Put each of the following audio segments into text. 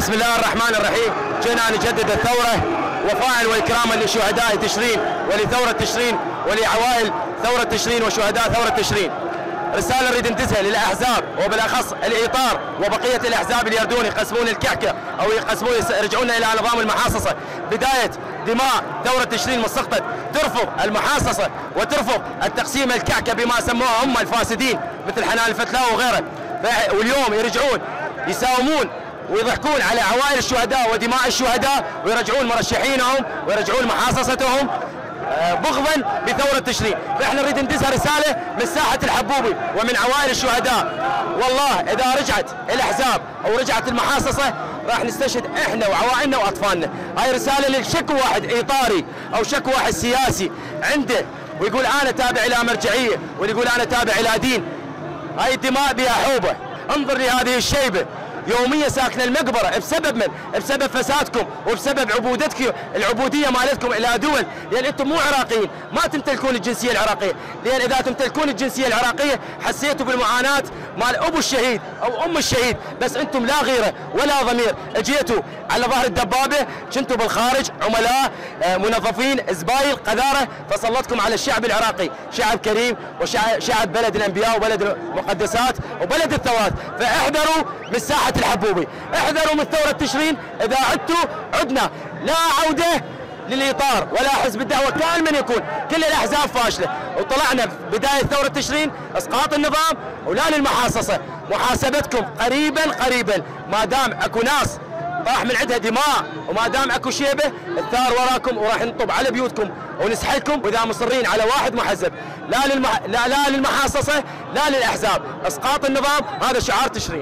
بسم الله الرحمن الرحيم. جينا نجدد الثورة وفاء وإكراما لشهداء تشرين ولثورة تشرين ولعوائل ثورة تشرين وشهداء ثورة تشرين. رسالة نريد ندزها للأحزاب وبالأخص الإطار وبقية الأحزاب اللي يردون يقسمون الكعكة أو يقسمون يرجعون إلى نظام المحاصصة. بداية دماء ثورة تشرين مسقطة ترفض المحاصصة وترفض التقسيم الكعكة بما سموها هم الفاسدين مثل حنان الفتلاوي وغيره. واليوم يرجعون يساومون ويضحكون على عوائل الشهداء ودماء الشهداء ويرجعون مرشحينهم ويرجعون محاصصتهم بغضا بثورة تشرين. فاحنا نريد ندزها رسالة من ساحة الحبوبي ومن عوائل الشهداء. والله اذا رجعت الاحزاب او رجعت المحاصصة راح نستشهد احنا وعوائلنا واطفالنا. هاي رسالة للشك واحد اطاري او شك واحد سياسي عنده ويقول انا تابع الى مرجعية واللي يقول انا تابع الى دين. هاي الدماء بها حوبة. انظر لهذه الشيبة يوميا ساكنه المقبره بسبب من؟ بسبب فسادكم وبسبب عبودتكم العبوديه مالتكم الى دول، لان انتم مو عراقيين، ما تمتلكون الجنسيه العراقيه، لان اذا تمتلكون الجنسيه العراقيه حسيتوا بالمعاناه مال ابو الشهيد او ام الشهيد، بس انتم لا غيره ولا ضمير، اجيتوا على ظهر الدبابه، كنتوا بالخارج عملاء منظفين زبايل قذاره، فسلطكم على الشعب العراقي، شعب كريم وشعب بلد الانبياء وبلد المقدسات وبلد الثوات. فاحذروا من ساحه الحبوبي، احذروا من ثوره تشرين، اذا عدتوا عدنا، لا عوده للاطار ولا حزب الدعوه كان من يكون، كل الاحزاب فاشله، وطلعنا بدايه ثوره تشرين اسقاط النظام ولا للمحاصصه، محاسبتكم قريبا ما دام اكو ناس راح من عندها دماء وما دام اكو شيبه الثار وراكم وراح نطب على بيوتكم ونسحلكم، واذا مصرين على واحد محزب لا للمحاصصه لا للاحزاب، اسقاط النظام هذا شعار تشرين.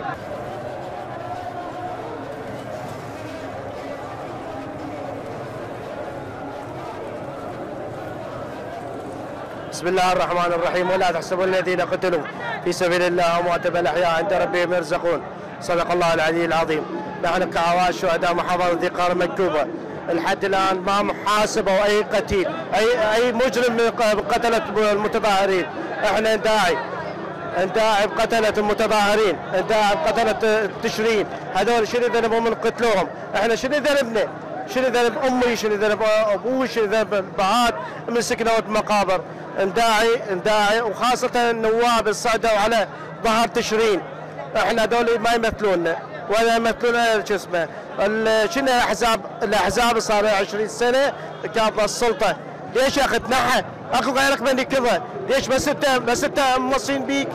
بسم الله الرحمن الرحيم. ولا تحسبوا الذين قتلوا في سبيل الله امواتا بل احياء عند ربهم يرزقون. صدق الله العلي العظيم. نحن كعوائل شهداء محافظه ذي قار مكتوبه لحد الان ما محاسبه اي قتيل اي مجرم من قتله المتظاهرين. احنا نداعي بقتله المتظاهرين، نداعي بقتله تشرين، هذول شنو ذنبهم من قتلوهم؟ احنا شنو ذنبنا؟ شنو ذنب امي؟ شنو ذنب ابوي؟ شنو ذنب البعاد من سكنوا بمقابر؟ نداعي وخاصه النواب الصعدوا على ظهر تشرين، احنا هذول ما يمثلونا ولا يمثلون شو اسمه شنو الاحزاب صار لها 20 سنه كانت السلطه، ليش يا اخي تنحى؟ اكو غيرك من كذا، ليش بس انت موصين بيك؟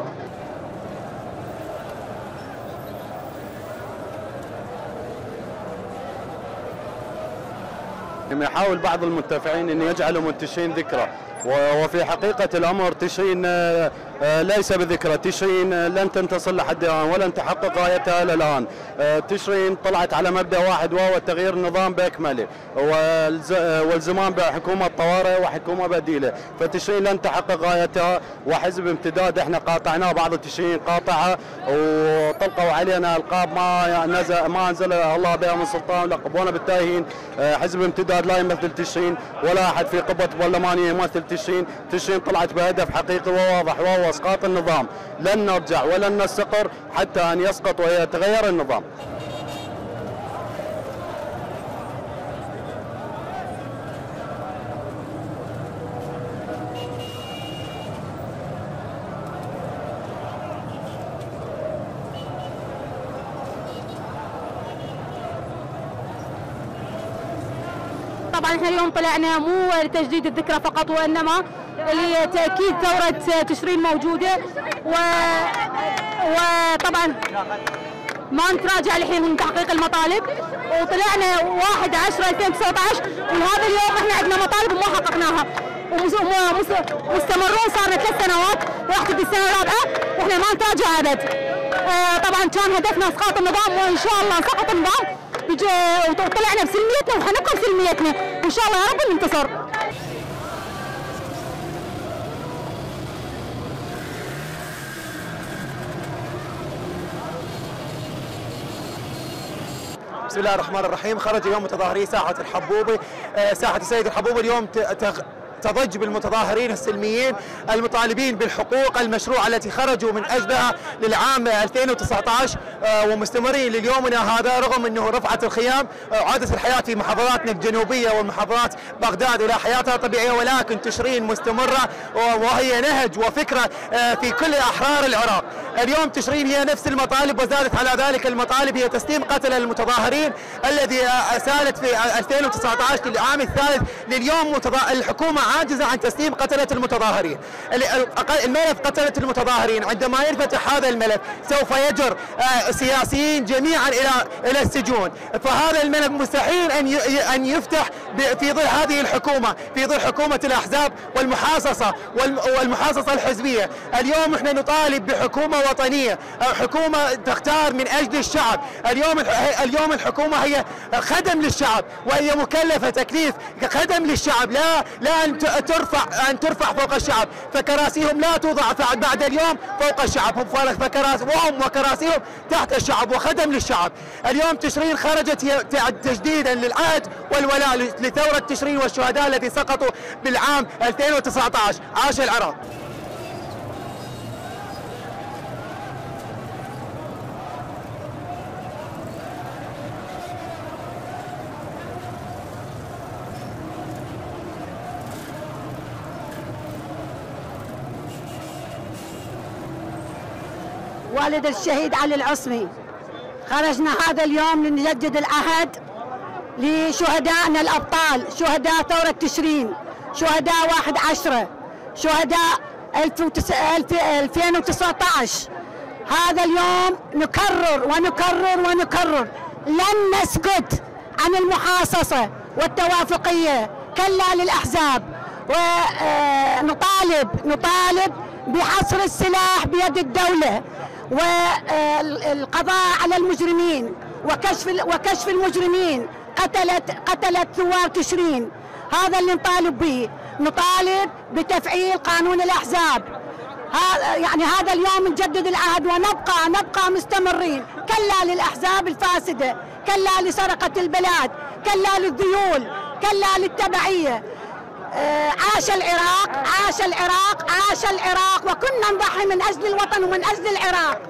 يحاول بعض المنتفعين ان يجعلوا من تشرين ذكرى، وفي حقيقة الأمر تشرين ليس بذكرى، تشرين لن تنتصر لحد الآن ولن تحقق غايتها إلى الآن. تشرين طلعت على مبدأ واحد وهو تغيير النظام بأكمله والزمان بحكومة طوارئ وحكومة بديلة، فتشرين لن تحقق غايتها. وحزب امتداد احنا قاطعناه، بعض تشرين قاطعه وطلقوا علينا ألقاب ما أنزل الله بها من سلطان لقبونا بالتاهين. حزب امتداد لا يمثل تشرين ولا أحد في قبة برلمانية يمثل تشرين. تشرين طلعت بهدف حقيقي وواضح وهو اسقاط النظام، لن نرجع ولن نستقر حتى ان يسقط ويتغير النظام. طبعا احنا اليوم طلعنا مو لتجديد الذكرى فقط وانما لتاكيد ثوره تشرين موجوده، وطبعا ما نتراجع الحين من تحقيق المطالب، وطلعنا 1/10/2019 وهذا اليوم احنا عندنا مطالب وما حققناها ومستمرون، صارنا 3 سنوات راح تبدي السنه الرابعه واحنا ما نتراجع ابد. طبعا كان هدفنا اسقاط النظام وان شاء الله سقط النظام وطلعنا بسلميتنا وحنبقى بسلميتنا وان شاء الله يا رب ننتصر. بسم الله الرحمن الرحيم. خرج اليوم متظاهري ساحة الحبوبي، ساحة السيد الحبوبي اليوم تضج بالمتظاهرين السلميين المطالبين بالحقوق المشروعة التي خرجوا من أجلها للعام 2019 ومستمرين ليومنا هذا، رغم أنه رفعت الخيام وعادت الحياة في محافظاتنا الجنوبية ومحافظات بغداد إلى حياتها طبيعية، ولكن تشرين مستمرة وهي نهج وفكرة في كل أحرار العراق. اليوم تشرين هي نفس المطالب وزادت على ذلك المطالب، هي تسليم قتلة المتظاهرين الذي سالت في 2019 للعام الثالث لليوم. الحكومة عاجزة عن تسليم قتلة المتظاهرين. الملف قتلة المتظاهرين عندما ينفتح هذا الملف سوف يجر سياسيين جميعا إلى السجون، فهذا الملف مستحيل أن يفتح في ظل هذه الحكومة، في ظل حكومة الأحزاب والمحاصصة الحزبية. اليوم احنا نطالب بحكومة وطنية، حكومة تختار من أجل الشعب. اليوم الحكومة هي خدم للشعب، وهي مكلفة تكليف خدم للشعب، لا أن ترفع فوق الشعب، فكراسيهم لا توضع بعد اليوم فوق الشعب، وهم وكراسيهم تحت الشعب وخدم للشعب. اليوم تشرين خرجت تجديدا للعهد والولاء لثورة تشرين والشهداء الذي سقطوا بالعام 2019. عاش العراق. والد الشهيد علي العصمي، خرجنا هذا اليوم لنجدد العهد لشهدائنا الأبطال، شهداء ثورة تشرين، شهداء 1/10، شهداء 2019. هذا اليوم نكرر ونكرر ونكرر، لن نسكت عن المحاصصة والتوافقية، كلا للأحزاب، ونطالب بحصر السلاح بيد الدولة والقضاء على المجرمين وكشف المجرمين قتلت ثوار تشرين. هذا اللي نطالب به. نطالب بتفعيل قانون الأحزاب. هذا اليوم نجدد العهد ونبقى مستمرين. كلا للأحزاب الفاسدة، كلا لسرقة البلاد، كلا للذيول، كلا للتبعية. عاش العراق، عاش العراق، عاش العراق، وكنا نضحي من أجل الوطن ومن أجل العراق.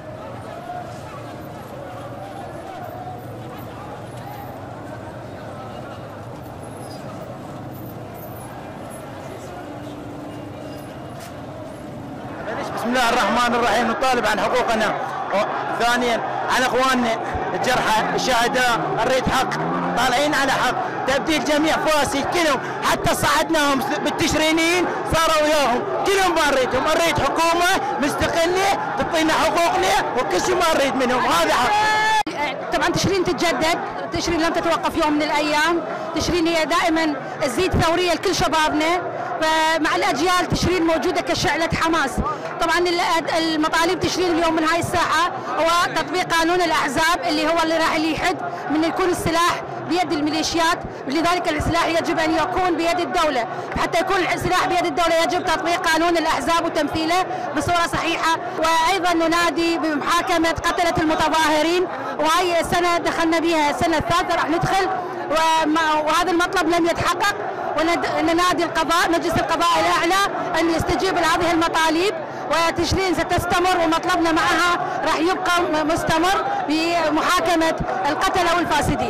بسم الله الرحمن الرحيم. نطالب عن حقوقنا، ثانيا عن اخواننا الجرحى الشهداء، نريد حق، طالعين على حق، تبديل جميع فاسد كلهم، حتى صعدناهم بالتشرينيين صاروا وياهم كلهم ما نريدهم. نريد حكومه مستقله تعطينا حقوقنا وكل شيء ما نريد منهم، هذا حق. طبعا تشرين تتجدد، تشرين لم تتوقف يوم من الايام، تشرين هي دائما تزيد ثوريه لكل شبابنا، فمع الاجيال تشرين موجوده كشعله حماس. طبعا المطالب تشرين اليوم من هاي الساعه هو تطبيق قانون الاحزاب اللي هو اللي راح يحد من يكون السلاح بيد الميليشيات، لذلك السلاح يجب ان يكون بيد الدوله. حتى يكون السلاح بيد الدوله يجب تطبيق قانون الاحزاب وتمثيله بصوره صحيحه. وايضا ننادي بمحاكمه قتله المتظاهرين، وهي السنه دخلنا بها السنه الثالثه راح ندخل، وهذا المطلب لم يتحقق. وننادي القضاء، مجلس القضاء الاعلى ان يستجيب لهذه المطالب، وتشرين ستستمر ومطلبنا معها راح يبقى مستمر بمحاكمه القتله والفاسدين.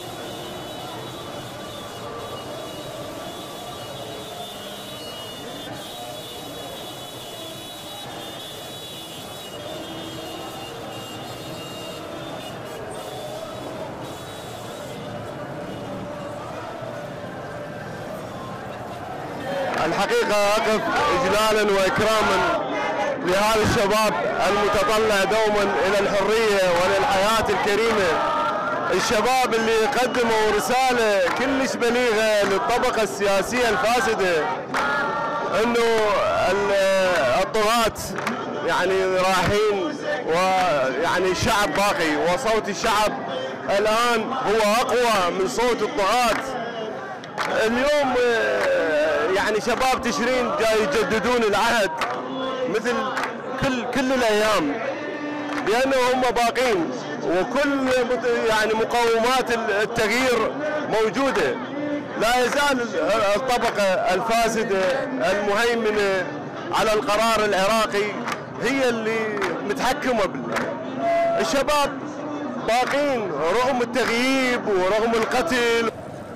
الحقيقة أقف إجلالا وإكراما لهذا الشباب المتطلع دوما إلى الحرية وللحياة الكريمة، الشباب اللي قدموا رسالة كلش بليغة للطبقة السياسية الفاسدة أنه الطغاة يعني رايحين، ويعني الشعب باقي، وصوت الشعب الآن هو أقوى من صوت الطغاة. اليوم يعني شباب تشرين جاي يجددون العهد مثل كل الايام، لانه هم باقين، وكل يعني مقومات التغيير موجوده. لا يزال الطبقة الفاسدة المهيمنة على القرار العراقي هي اللي متحكمة الشباب باقين رغم التغييب ورغم القتل.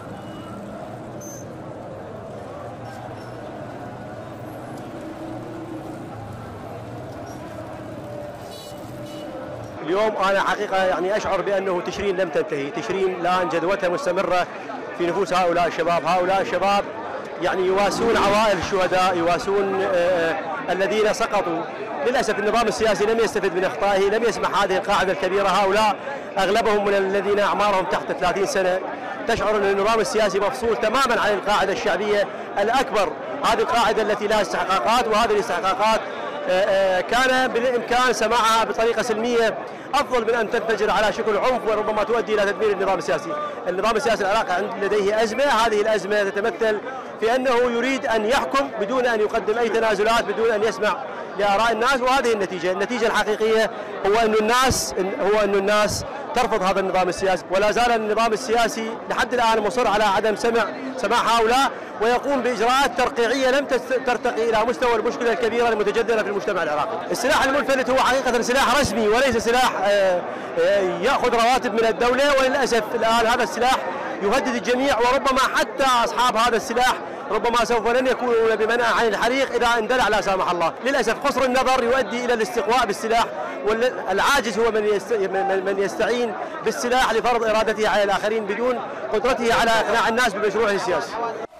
اليوم أنا حقيقة يعني أشعر بأنه تشرين لم تنتهي، تشرين الآن جدوتها مستمرة في نفوس هؤلاء الشباب. هؤلاء الشباب يعني يواسون عوائل الشهداء، يواسون الذين سقطوا. للأسف النظام السياسي لم يستفد من أخطائه، لم يسمح هذه القاعدة الكبيرة. هؤلاء أغلبهم من الذين أعمارهم تحت 30 سنة. تشعر أن النظام السياسي مفصول تماما عن القاعدة الشعبية الأكبر، هذه القاعدة التي لها استحقاقات، وهذه الاستحقاقات كان بالإمكان سماعها بطريقة سلمية أفضل من أن تنفجر على شكل عنف وربما تؤدي إلى تدمير النظام السياسي. النظام السياسي العراقي لديه أزمة، هذه الأزمة تتمثل في أنه يريد أن يحكم بدون أن يقدم أي تنازلات، بدون أن يسمع لآراء الناس، وهذه النتيجة الحقيقية هو أن الناس ترفض هذا النظام السياسي. ولا زال النظام السياسي لحد الآن مصر على عدم سماع هؤلاء، ويقوم بإجراءات ترقيعية لم ترتقي إلى مستوى المشكلة الكبيرة المتجذرة في المجتمع العراقي. السلاح المنفلت هو حقيقة سلاح رسمي وليس سلاح يأخذ رواتب من الدولة، وللأسف الآن هذا السلاح يهدد الجميع، وربما حتى أصحاب هذا السلاح ربما سوف لن يكونوا بمنع عن الحريق إذا اندلع لا سامح الله. للأسف قصر النظر يؤدي إلى الاستقواء بالسلاح، والعاجز هو من يستعين بالسلاح لفرض إرادته على الآخرين بدون قدرته على إقناع الناس بمشروعه السياسي.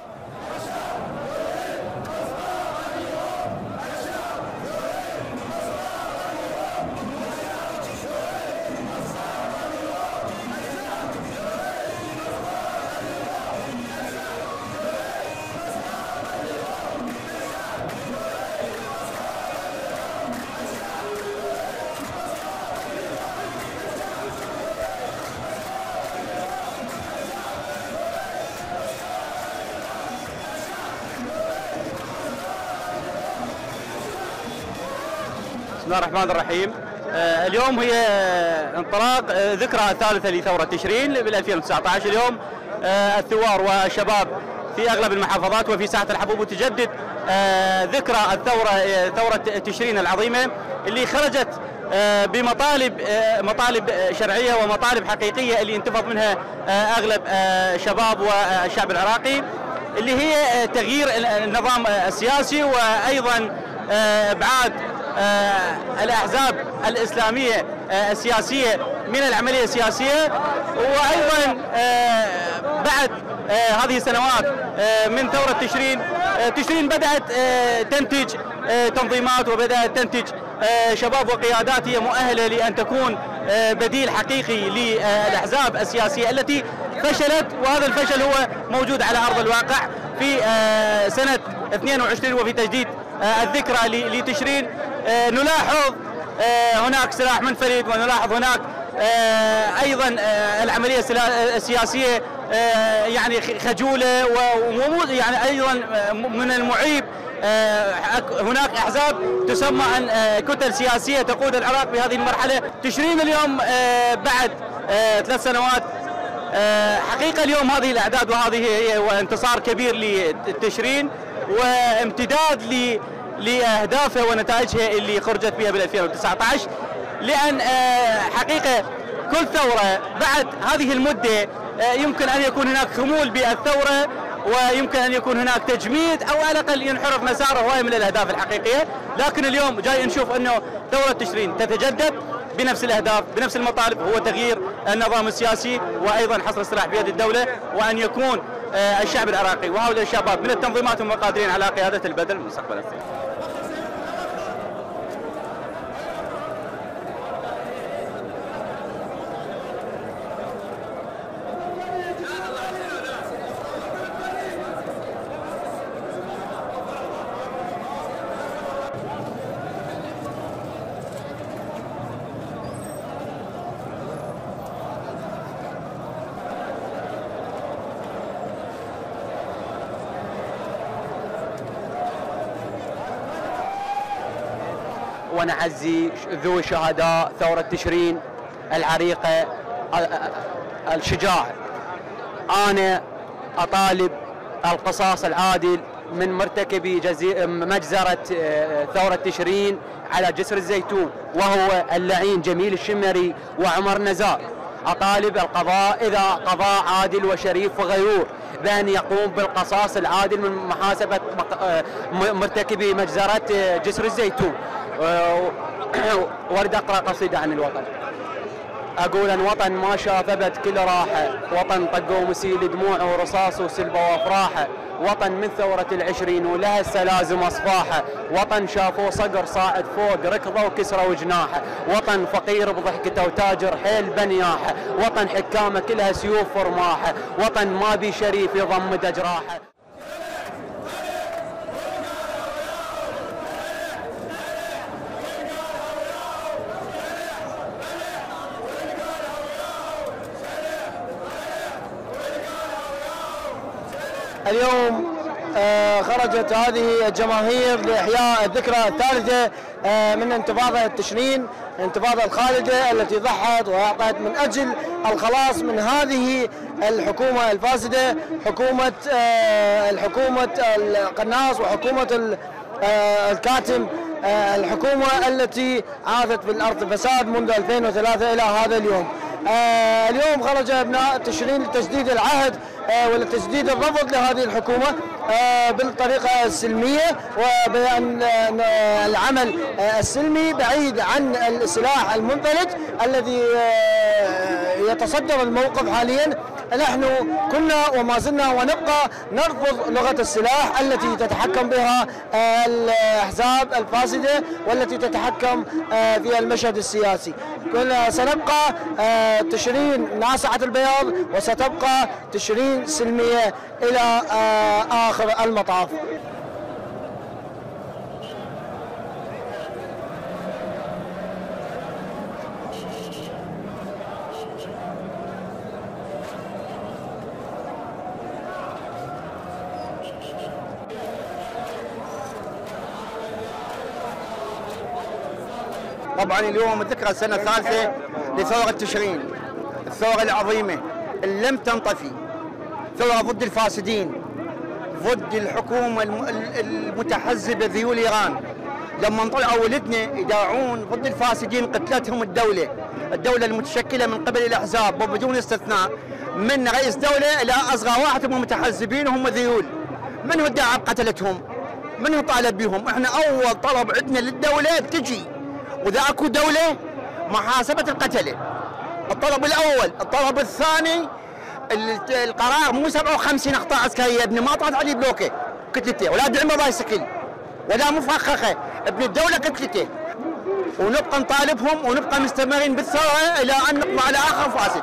بسم الله الرحمن الرحيم. اليوم هي انطلاق ذكرى الثالثة لثورة تشرين بال 2019. اليوم الثوار والشباب في أغلب المحافظات وفي ساحة الحبوب تجدد ذكرى ثورة تشرين العظيمة اللي خرجت بمطالب شرعية ومطالب حقيقية اللي انتفض منها أغلب شباب والشعب العراقي، اللي هي تغيير النظام السياسي، وأيضا إبعاد الأحزاب الإسلامية السياسية من العملية السياسية. وأيضا بعد هذه السنوات من ثورة تشرين بدأت تنتج تنظيمات وبدأت تنتج شباب وقيادات هي مؤهلة لأن تكون بديل حقيقي للأحزاب السياسية التي فشلت، وهذا الفشل هو موجود على أرض الواقع. في سنة 22 وفي تجديد الذكرى لتشرين نلاحظ هناك سلاح منفرد، ونلاحظ هناك أيضا العملية السياسية يعني خجولة، يعني أيضا من المعيب هناك أحزاب تسمى عن كتل سياسية تقود العراق بهذه المرحلة. تشرين اليوم بعد 3 سنوات حقيقة اليوم هذه الأعداد وهذه هي وانتصار كبير لتشرين وامتداد لأهدافها ونتائجها اللي خرجت بها بال 2019، لأن حقيقة كل ثورة بعد هذه المدة يمكن أن يكون هناك خمول بالثورة، ويمكن أن يكون هناك تجميد أو على الأقل ينحرف مساره هواية من الأهداف الحقيقية. لكن اليوم جاي نشوف أنه ثورة تشرين تتجدد بنفس الأهداف بنفس المطالب، هو تغيير النظام السياسي وأيضا حصر السلاح بيد الدولة، وأن يكون الشعب العراقي وهؤلاء الشباب من التنظيمات هم قادرين على قيادة البلد مستقبلا. ونعزي ذوي شهداء ثورة تشرين العريقة الشجاع. أنا أطالب القصاص العادل من مرتكبي مجزرة ثورة تشرين على جسر الزيتون، وهو اللعين جميل الشمري وعمر نزار. أطالب القضاء إذا قضاء عادل وشريف وغيور بأن يقوم بالقصاص العادل من محاسبة مرتكبي مجزرة جسر الزيتون. واريد أقرأ قصيدة عن الوطن. أقول أن وطن ما شافبت كل راحة، وطن طقوا مسيل دموع ورصاص وسلبة وافراحه، وطن من ثورة العشرين ولها السلازم أصفاحه، وطن شافوه صقر صاعد فوق ركضه وكسره وجناحه، وطن فقير بضحكته وتاجر حيل بنياحه، وطن حكامه كلها سيوف ورماحه، وطن ما بي شريف يضمد أجراحه. اليوم خرجت هذه الجماهير لإحياء الذكرى الثالثة من انتفاضة تشرين، الانتفاضة الخالدة التي ضحت وأعطت من أجل الخلاص من هذه الحكومة الفاسدة، الحكومة القناص وحكومة الكاتم، الحكومة التي عاثت في الأرض فساد منذ 2003 إلى هذا اليوم. اليوم خرج أبناء تشرين لتجديد العهد ولتجديد الرفض لهذه الحكومة بالطريقة السلمية، وبأن العمل السلمي بعيد عن السلاح المنفلت الذي يتصدر الموقف حاليا. نحن كنا وما زلنا ونبقى نرفض لغة السلاح التي تتحكم بها الأحزاب الفاسدة والتي تتحكم في المشهد السياسي. كنا سنبقى تشرين ناصعة البياض، وستبقى تشرين سلمية إلى آخر المطاف. طبعا اليوم الذكرى السنة الثالثة لثورة تشرين، الثورة العظيمة اللي لم تنطفي، ثورة ضد الفاسدين، ضد الحكومة المتحزبة ذيول إيران. لما طلعوا ولدنا يداعون ضد الفاسدين قتلتهم الدولة المتشكلة من قبل الأحزاب وبدون استثناء، من رئيس دولة إلى أصغر واحد هم متحزبين وهم ذيول. من هو ادعى بقتلتهم؟ من هو طالب بهم؟ احنا أول طلب عندنا للدولة تجي، وإذا أكو دولة محاسبة القتلة، الطلب الأول. الطلب الثاني القرار مو 57 أخطاء عسكرية، ابني ما طلعت عليه بلوكه كتلته، ولا دعمه بايسكل ولا مفخخة، ابن الدولة كتلته. ونبقى نطالبهم ونبقى مستمرين بالثورة إلى أن نقضي على آخر فاسد.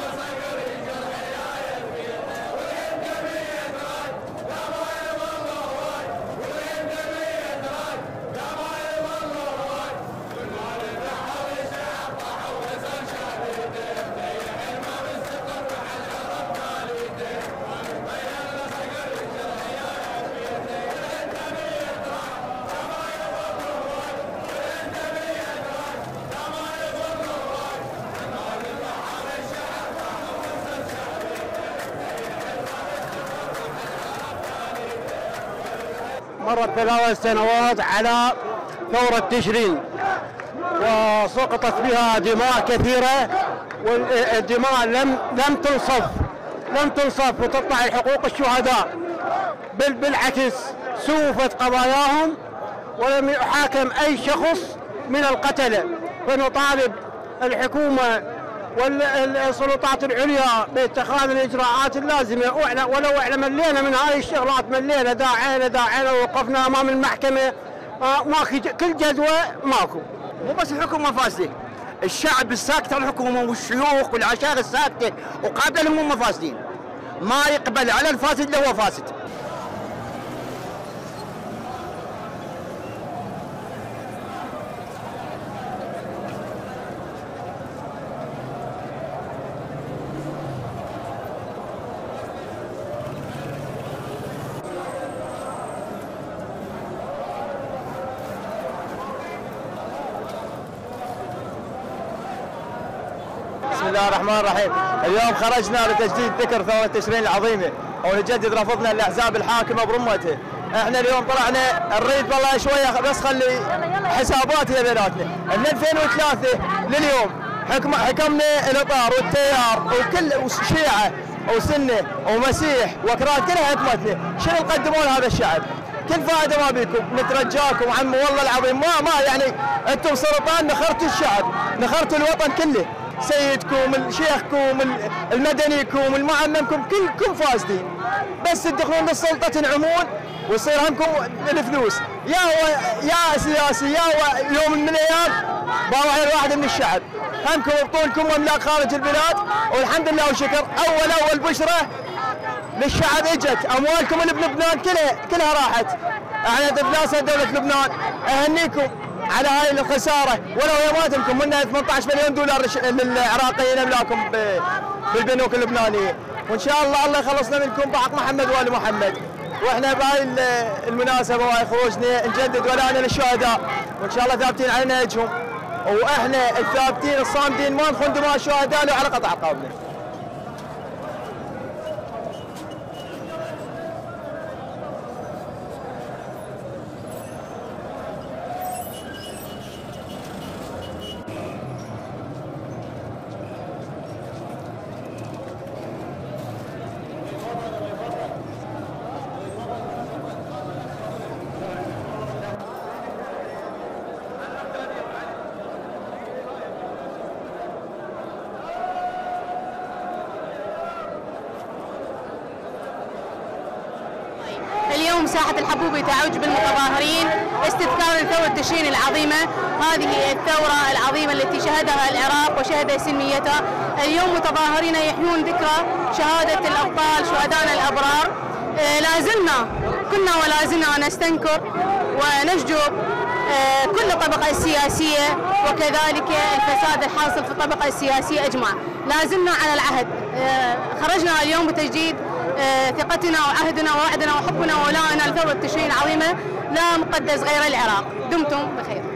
مرت 3 سنوات على ثورة تشرين وسقطت بها دماء كثيرة، والدماء لم تنصف وتطلع حقوق الشهداء، بل بالعكس سوفت قضاياهم ولم يحاكم أي شخص من القتلة. فنطالب الحكومة والسلطات العليا باتخاذ الاجراءات اللازمه، ولو احنا ملينا من هاي الشغلات، ملينا داعينا ووقفنا امام المحكمه، ماكو كل جدوى ماكو. مو بس الحكومه فاسده، الشعب الساكت على الحكومه والشيوخ والعشائر الساكته وقابلهم هم فاسدين، ما يقبل على الفاسد اللي هو فاسد. بسم الله الرحمن الرحيم. اليوم خرجنا لتجديد ذكر ثورة تشرين العظيمة ونجدد رفضنا الاحزاب الحاكمه برمته. احنا اليوم طلعنا نريد والله شويه بس خلي حساباتنا بيناتنا. من 2003 لليوم حكمنا الاطار والتيار وكل شيعه وسنه ومسيح واكراد كلها حكمتنا. شنو نقدموا لهذا الشعب؟ كل فائده ما بيكم. نترجاكم عمي والله العظيم ما يعني انتم سرطان نخرتوا الشعب، نخرتوا الوطن كله. سيدكم شيخكم المدنيكم المعممكم كلكم فاسدين، بس تدخلون للسلطه تنعمون ويصير همكم الفلوس. يا سياسي يا يوم من الايام باوع الواحد من الشعب. همكم بطولكم املاك خارج البلاد، والحمد لله والشكر اول بشره للشعب اجت. اموالكم اللي بلبنان كلها راحت. احنا افلاسها دوله لبنان. اهنيكم على هاي الخساره، ولو هي ما تمكن منها 18 مليون دولار للعراقيين املاكم بالبنوك اللبنانيه. وان شاء الله يخلصنا منكم بحق محمد وال محمد. واحنا بهاي المناسبه وهاي خروجنا نجدد ولانا للشهداء، وان شاء الله ثابتين على نهجهم، واحنا الثابتين الصامدين ما نخون دماء الشهداء لو على قطع رقابنا. اليوم ساحة الحبوبي تعج بالمتظاهرين استذكارا لثورة تشرين العظيمة. هذه الثورة العظيمة التي شهدها العراق وشهد سلميتها. اليوم متظاهرين يحيون ذكرى شهادة الأبطال شهدائنا الأبرار. كنا ولا زلنا نستنكر ونشجب كل الطبقة السياسية وكذلك الفساد الحاصل في الطبقة السياسية أجمع. لا زلنا على العهد. خرجنا اليوم بتجديد ثقتنا وعهدنا ووعدنا وحبنا وولائنا لثورة تشرين العظيمة. لا مقدس غير العراق. دمتم بخير.